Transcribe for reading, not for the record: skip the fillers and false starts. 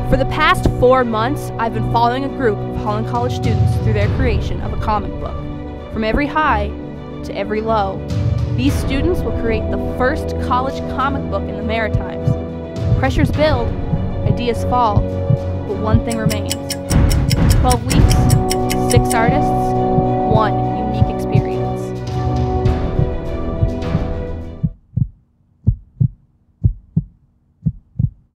For the past 4 months, I've been following a group of Holland College students through their creation of a comic book. From every high to every low, these students will create the first college comic book in the Maritimes. Pressures build, ideas fall, but one thing remains. 12 weeks, 6 artists, 1